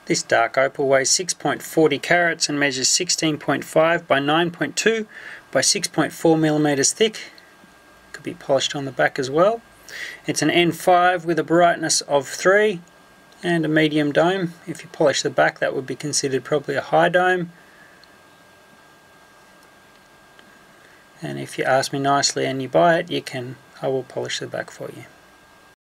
This dark opal weighs 6.40 carats and measures 16.5 by 9.2 by 6.4 millimeters thick. Could be polished on the back as well. It's an N5 with a brightness of 3 and a medium dome. If you polish the back, that would be considered probably a high dome. And if you ask me nicely and you buy it, I will polish the back for you.